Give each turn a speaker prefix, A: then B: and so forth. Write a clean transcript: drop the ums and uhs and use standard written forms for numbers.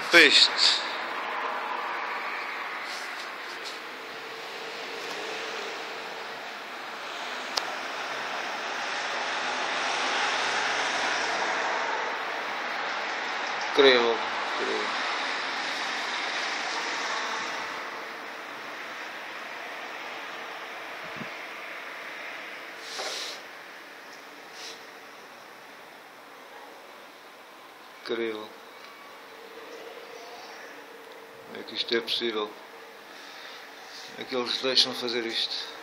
A: Peste. Incrível, incrível. Incrível. Como é que isto é possível? Como é que eles deixam fazer isto?